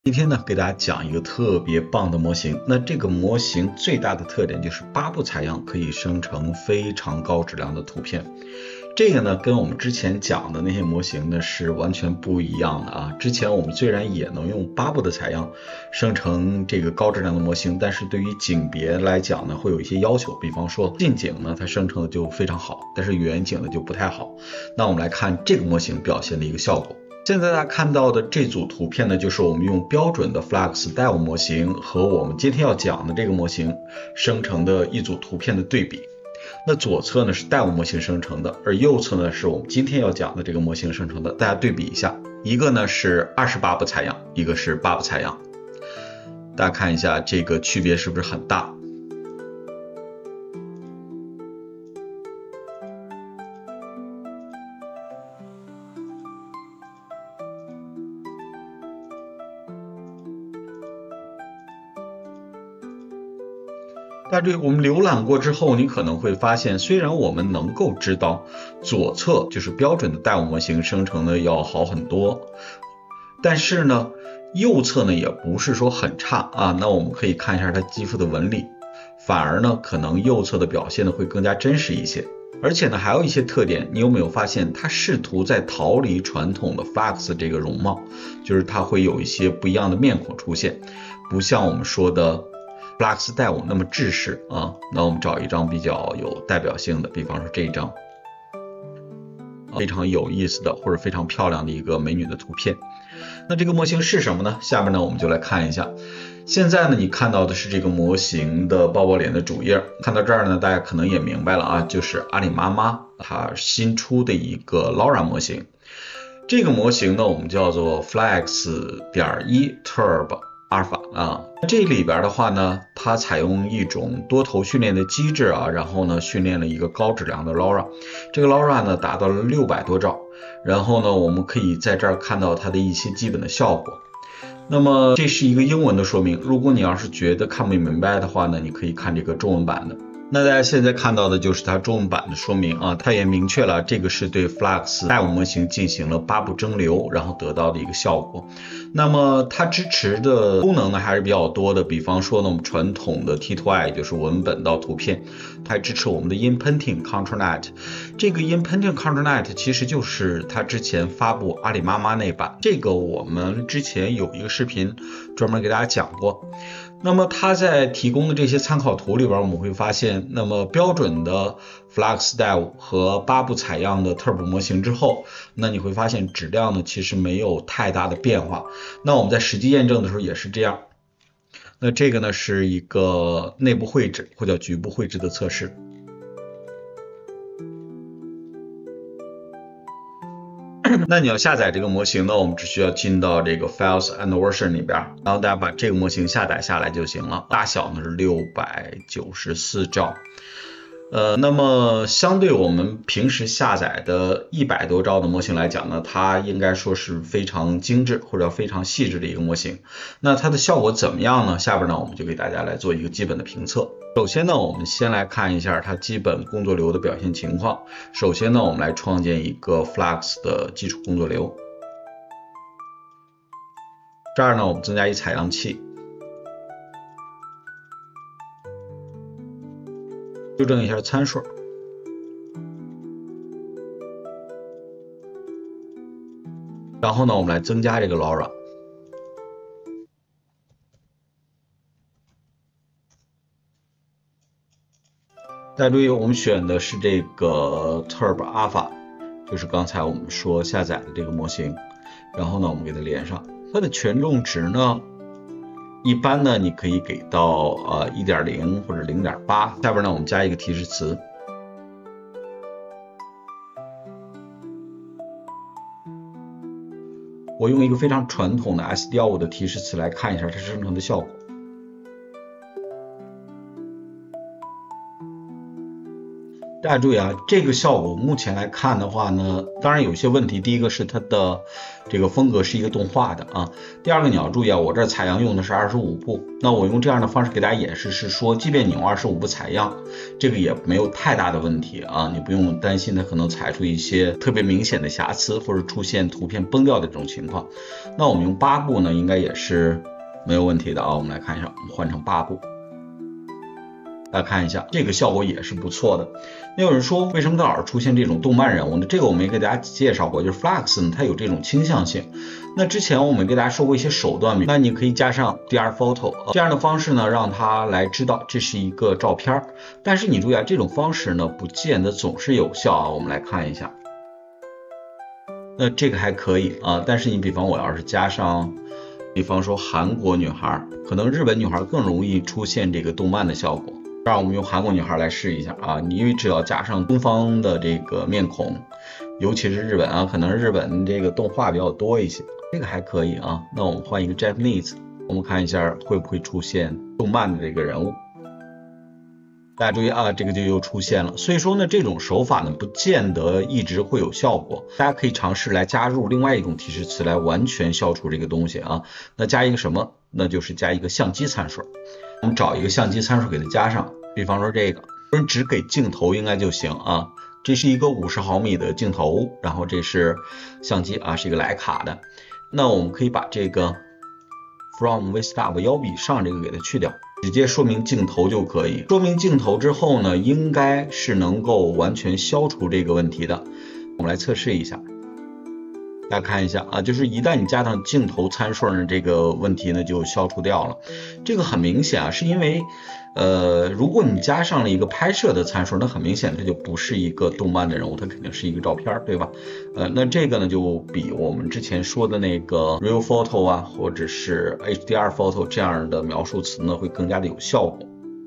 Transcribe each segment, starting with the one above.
今天呢，给大家讲一个特别棒的模型。那这个模型最大的特点就是8步采样可以生成非常高质量的图片。这个呢，跟我们之前讲的那些模型呢是完全不一样的啊。之前我们虽然也能用8步的采样生成这个高质量的模型，但是对于景别来讲呢，会有一些要求。比方说近景呢，它生成的就非常好，但是远景呢就不太好。那我们来看这个模型表现的一个效果。现在大家看到的这组图片呢，就是我们用标准的 FluxDAO 模型和我们今天要讲的这个模型生成的一组图片的对比。那左侧呢是 DAO 模型生成的，而右侧呢是我们今天要讲的这个模型生成的。大家对比一下，一个呢是28步采样，一个是8步采样。大家看一下这个区别是不是很大？但是我们浏览过之后，你可能会发现，虽然我们能够知道左侧就是标准的 DAO 模型生成的要好很多，但是呢，右侧呢也不是说很差啊。那我们可以看一下它肌肤的纹理，反而呢可能右侧的表现呢会更加真实一些。而且呢还有一些特点，你有没有发现它试图在逃离传统的 Flux 这个容貌，就是它会有一些不一样的面孔出现，不像我们说的FluxDAO那么制式啊。那我们找一张比较有代表性的，比方说这一张，非常有意思的或者非常漂亮的一个美女的图片。那这个模型是什么呢？下面呢我们就来看一下。现在呢你看到的是这个模型的抱抱脸的主页，看到这儿呢大家可能也明白了啊，就是阿里妈妈它新出的一个 LoRA 模型。这个模型呢我们叫做 Flex.1 Turbo Alpha 啊，这里边的话呢，它采用一种多头训练的机制啊，然后呢训练了一个高质量的 LoRA， 这个 LoRA 呢达到了600多兆，然后呢我们可以在这儿看到它的一些基本的效果。那么这是一个英文的说明，如果你要是觉得看不明白的话呢，你可以看这个中文版的。那大家现在看到的就是它中文版的说明啊，它也明确了这个是对 FluxDAO 模型进行了8步蒸馏，然后得到的一个效果。那么它支持的功能呢还是比较多的，比方说呢我们传统的 T2I 就是文本到图片，它还支持我们的 Inpainting ControlNet。这个 Inpainting ControlNet 其实就是它之前发布阿里妈妈那版，这个我们之前有一个视频专门给大家讲过。那么它在提供的这些参考图里边，我们会发现，那么标准的 FluxDAO 和8步采样的 Turbo 模型之后，那你会发现质量呢其实没有太大的变化。那我们在实际验证的时候也是这样。那这个呢是一个内部绘制或者局部绘制的测试。那你要下载这个模型呢，我们只需要进到这个 Files and Version 里边，然后大家把这个模型下载下来就行了。大小呢是694兆。那么相对我们平时下载的100多兆的模型来讲呢，它应该说是非常精致或者非常细致的一个模型。那它的效果怎么样呢？下边呢我们就给大家来做一个基本的评测。首先呢我们先来看一下它基本工作流的表现情况。首先呢我们来创建一个 Flux 的基础工作流，这儿呢我们增加一采样器，修正一下参数，然后呢我们来增加这个 LoRA。大家注意，我们选的是这个 Turbo Alpha， 就是刚才我们说下载的这个模型。然后呢我们给它连上，它的权重值呢一般呢你可以给到1.0 或者 0.8。 下边呢我们加一个提示词，我用一个非常传统的 SDL5 的提示词来看一下它生成的效果。 大家注意啊，这个效果目前来看的话呢，当然有些问题。第一个是它的这个风格是一个动画的啊。第二个你要注意啊，我这采样用的是25步，那我用这样的方式给大家演示是说，即便你用25步采样，这个也没有太大的问题啊，你不用担心它可能采出一些特别明显的瑕疵，或者出现图片崩掉的这种情况。那我们用8步呢，应该也是没有问题的啊。我们来看一下，我们换成8步。大家看一下，这个效果也是不错的。那有人说，为什么它老是出现这种动漫人物呢？这个我们也给大家介绍过，就是 Flux 呢，它有这种倾向性。那之前我们给大家说过一些手段，那你可以加上 DR Photo 这样的方式呢，让它来知道这是一个照片。但是你注意啊，这种方式呢，不见得总是有效啊。我们来看一下，那这个还可以啊，但是你比方我要是加上，比方说韩国女孩，可能日本女孩更容易出现这个动漫的效果。让我们用韩国女孩来试一下啊，因为只要加上东方的这个面孔，尤其是日本啊，可能日本这个动画比较多一些，这个还可以啊。那我们换一个 Japanese， 我们看一下会不会出现动漫的这个人物。大家注意啊，这个就又出现了。所以说呢，这种手法呢，不见得一直会有效果。大家可以尝试来加入另外一种提示词来完全消除这个东西啊。那加一个什么？那就是加一个相机参数。我们找一个相机参数给它加上，比方说这个，只给镜头应该就行啊。这是一个50毫米的镜头，然后这是相机啊，是一个徕卡的。那我们可以把这个 from vstop 1比上这个给它去掉，直接说明镜头就可以。说明镜头之后呢，应该是能够完全消除这个问题的。我们来测试一下。大家看一下啊，就是一旦你加上镜头参数呢，这个问题呢就消除掉了。这个很明显啊，是因为如果你加上了一个拍摄的参数，那很明显它就不是一个动漫的人物，它肯定是一个照片，对吧？那这个呢就比我们之前说的那个 Real Photo 啊，或者是 HDR Photo 这样的描述词呢会更加的有效果。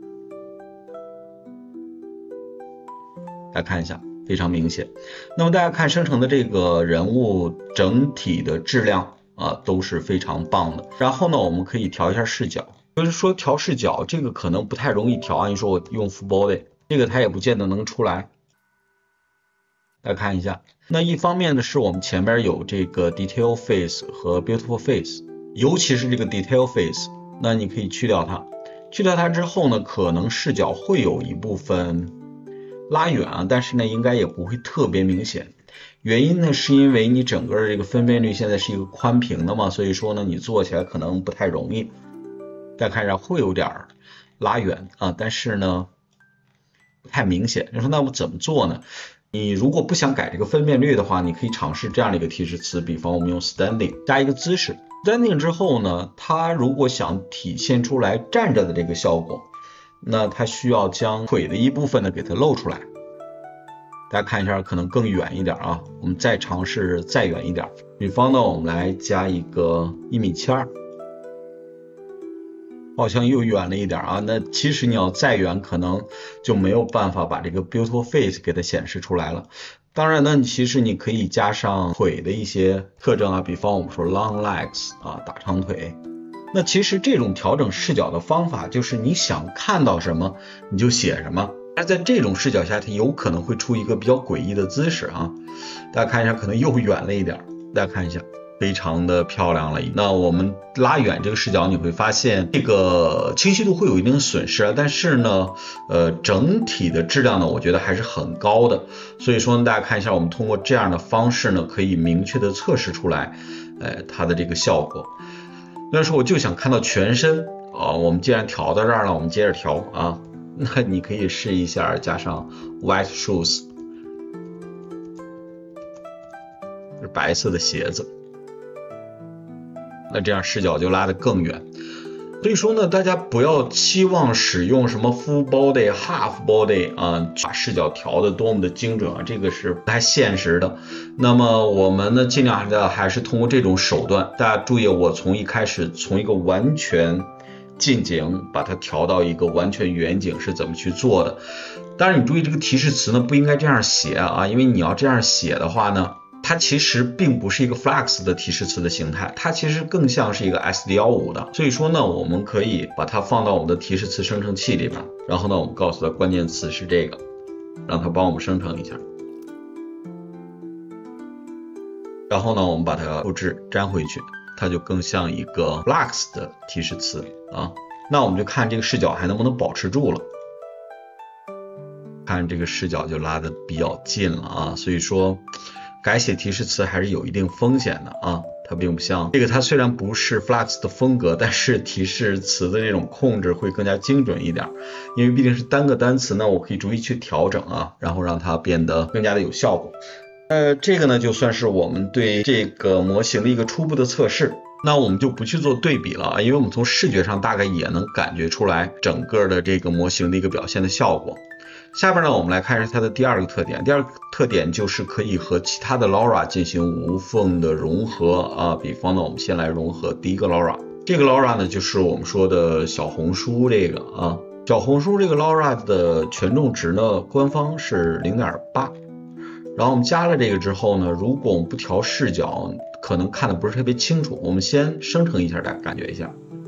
大家看一下。非常明显。那么大家看生成的这个人物整体的质量啊都是非常棒的。然后呢，我们可以调一下视角。就是说调视角这个可能不太容易调啊，你说我用 Full Body， 这个它也不见得能出来。大家看一下，那一方面呢是我们前边有这个 Detail Face 和 Beautiful Face， 尤其是这个 Detail Face， 那你可以去掉它。去掉它之后呢，可能视角会有一部分拉远啊，但是呢应该也不会特别明显。原因呢是因为你整个这个分辨率现在是一个宽屏的嘛，所以说呢你做起来可能不太容易。大家看一下会有点拉远啊，但是呢不太明显。你说那我怎么做呢？你如果不想改这个分辨率的话，你可以尝试这样的一个提示词，比方我们用 standing 加一个姿势。standing 之后呢，它如果想体现出来站着的这个效果，那它需要将腿的一部分呢给它露出来。大家看一下，可能更远一点啊。我们再尝试再远一点，比方呢，我们来加一个1.7米，好像又远了一点啊。那其实你要再远，可能就没有办法把这个 Beautiful Face 给它显示出来了。当然呢，其实你可以加上腿的一些特征啊，比方我们说 long legs 啊，大长腿。那其实这种调整视角的方法就是你想看到什么你就写什么，但在这种视角下它有可能会出一个比较诡异的姿势啊。大家看一下，可能又远了一点，大家看一下非常的漂亮了。那我们拉远这个视角，你会发现这个清晰度会有一定的损失啊，但是呢整体的质量呢我觉得还是很高的。所以说呢，大家看一下，我们通过这样的方式呢可以明确的测试出来它的这个效果。那时候我就想看到全身啊，我们既然调到这儿了，我们接着调啊。那你可以试一下加上 white shoes， 是白色的鞋子，那这样视角就拉得更远。所以说呢，大家不要期望使用什么 full body、half body 啊，把视角调得多么的精准啊，这个是不太现实的。那么我们呢，尽量还是通过这种手段。大家注意，我从一开始从一个完全近景把它调到一个完全远景是怎么去做的。当然你注意这个提示词呢不应该这样写啊，因为你要这样写的话呢，它其实并不是一个 Flux 的提示词的形态，它其实更像是一个 SD15 的。所以说呢，我们可以把它放到我们的提示词生成器里边，然后呢我们告诉它关键词是这个， 让它帮我们生成一下。然后呢，我们把它复制粘回去，它就更像一个 Flux 的提示词啊。那我们就看这个视角还能不能保持住了。看这个视角就拉得比较近了啊，所以说改写提示词还是有一定风险的啊。它并不像这个，它虽然不是 Flux 的风格，但是提示词的这种控制会更加精准一点，因为毕竟是单个单词呢，我可以逐一去调整啊，然后让它变得更加的有效果。这个呢就算是我们对这个模型的一个初步的测试。那我们就不去做对比了啊，因为我们从视觉上大概也能感觉出来整个的这个模型的一个表现的效果。下边呢，我们来看一下它的第二个特点。第二个特点就是可以和其他的 LoRa 进行无缝的融合啊。比方呢，我们先来融合第一个 LoRa。这个 LoRa 呢，就是我们说的小红书这个啊。小红书这个 LoRa 的权重值呢，官方是 0.8。然后我们加了这个之后呢，如果我们不调视角，可能看的不是特别清楚。我们先生成一下，大家感觉一下。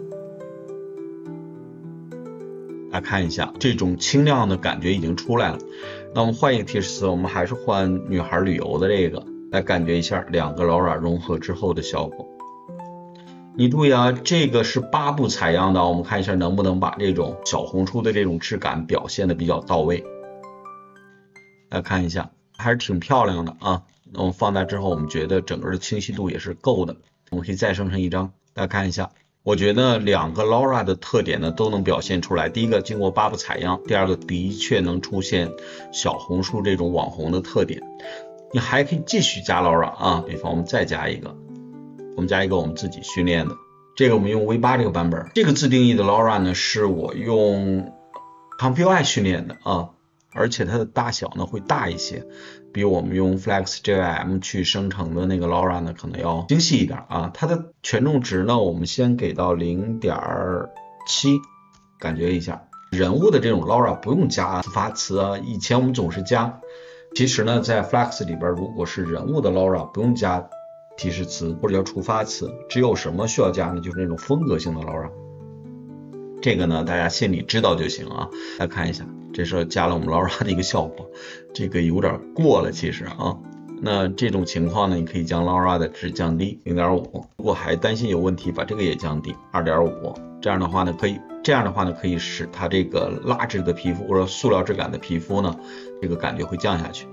大家看一下，这种清亮的感觉已经出来了。那我们换一个提示词，我们还是换女孩旅游的这个，来感觉一下两个 LoRa 融合之后的效果。你注意啊，这个是8步采样的，我们看一下能不能把这种小红书的这种质感表现的比较到位。来看一下，还是挺漂亮的啊。那我们放大之后，我们觉得整个的清晰度也是够的。我们可以再生成一张，大家看一下。我觉得两个 LoRa 的特点呢都能表现出来。第一个经过8步采样，第二个的确能出现小红书这种网红的特点。你还可以继续加 LoRa 啊，比方我们再加一个，我们加一个我们自己训练的，这个我们用 V8 这个版本。这个自定义的 LoRa 呢是我用 CompuI 训练的啊，而且它的大小呢会大一些，比我们用 FlexJM 去生成的那个 LoRa 呢可能要精细一点啊。它的权重值呢我们先给到 0.7， 感觉一下。人物的这种 LoRa 不用加触发词啊，以前我们总是加。其实呢在 Flex 里边，如果是人物的 LoRa 不用加提示词或者叫触发词，只有什么需要加呢？就是那种风格性的 LoRa。这个呢大家心里知道就行啊。来看一下，这是加了我们 LoRa 的一个效果，这个有点过了其实啊。那这种情况呢，你可以将 LoRa 的值降低 0.5， 如果还担心有问题，把这个也降低 2.5， 这样的话呢可以使它这个蜡质的皮肤或者塑料质感的皮肤呢，这个感觉会降下去。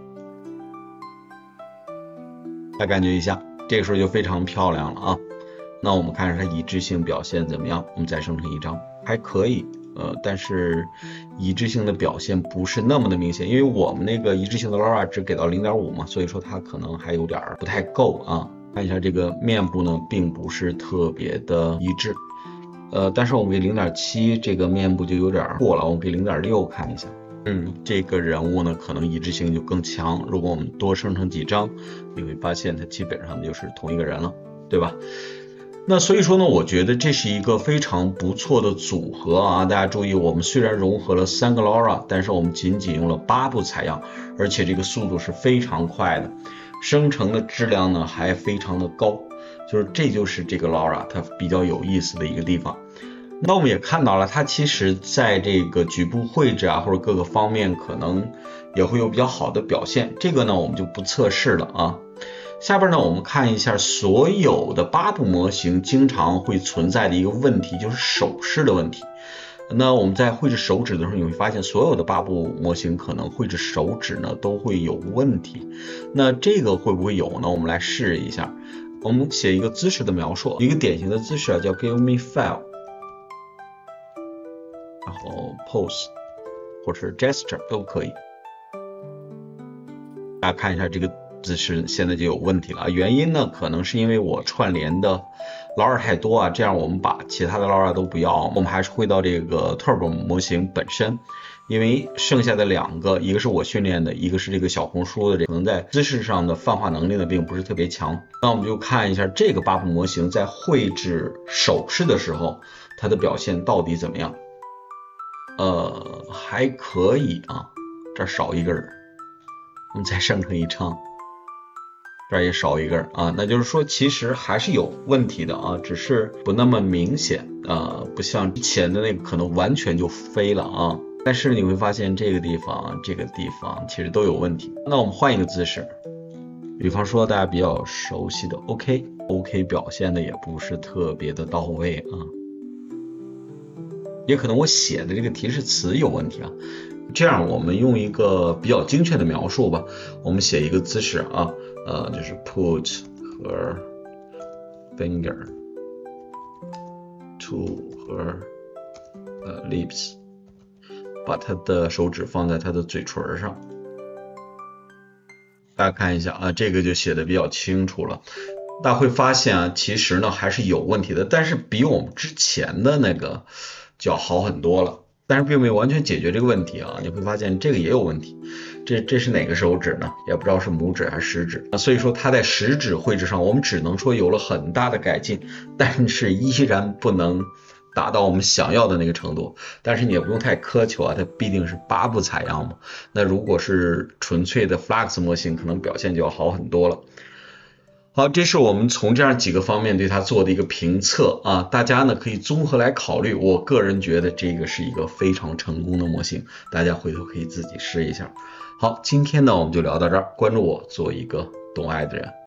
大家感觉一下，这个时候就非常漂亮了啊。那我们看看它一致性表现怎么样，我们再生成一张，还可以。但是一致性的表现不是那么的明显，因为我们那个一致性的 LoRa 只给到 0.5 嘛，所以说它可能还有点不太够啊。看一下这个面部呢，并不是特别的一致，但是我们给 0.7 这个面部就有点过了，我们给 0.6 看一下。这个人物呢可能一致性就更强，如果我们多生成几张，你会发现它基本上就是同一个人了，对吧？那所以说呢，我觉得这是一个非常不错的组合啊！大家注意，我们虽然融合了3个 LoRa， 但是我们仅仅用了8步采样，而且这个速度是非常快的，生成的质量呢还非常的高，这就是这个 LoRa 它比较有意思的一个地方。那我们也看到了，它其实在这个局部绘制啊或者各个方面可能也会有比较好的表现，这个呢我们就不测试了啊。下边呢我们看一下所有的8步模型经常会存在的一个问题，就是手势的问题。那我们在绘制手指的时候，你会发现所有的8步模型可能绘制手指呢都会有问题。那这个会不会有呢？我们来试一下。我们写一个姿势的描述，一个典型的姿势叫 give me 5， 然后 pose 或者是 gesture 都可以。大家看一下这个姿势现在就有问题了，原因呢可能是因为我串联的 LoRa 太多啊，这样我们把其他的 LoRa 都不要，我们还是回到这个 Turbo 模型本身，因为剩下的2个，一个是我训练的，一个是这个小红书的，这可能在姿势上的泛化能力呢并不是特别强。那我们就看一下这个8步模型在绘制手势的时候，它的表现到底怎么样？还可以啊，这儿少一根，我们再生成一张。这儿也少一根啊，那就是说其实还是有问题的啊，只是不那么明显啊，不像之前的那个可能完全就飞了啊。 但是你会发现这个地方其实都有问题。那我们换一个姿势，比方说大家比较熟悉的 OK 表现的也不是特别的到位啊，也可能我写的这个提示词有问题啊。这样我们用一个比较精确的描述吧，我们写一个姿势啊，就是 put her finger to her lips， 把她的手指放在她的嘴唇上。大家看一下啊，这个就写的比较清楚了。大家会发现啊，其实呢还是有问题的，但是比我们之前的那个就要好很多了。但是并没有完全解决这个问题啊，你会发现这个也有问题。这是哪个手指呢？也不知道是拇指还是食指。所以说它在食指绘制上，我们只能说有了很大的改进，但是依然不能达到我们想要的那个程度。但是你也不用太苛求啊，它必定是8步采样嘛。那如果是纯粹的 Flux 模型，可能表现就要好很多了。好，这是我们从这样几个方面对它做的一个评测啊，大家呢可以综合来考虑。我个人觉得这个是一个非常成功的模型，大家回头可以自己试一下。好，今天呢我们就聊到这儿，关注我，做一个懂爱的人。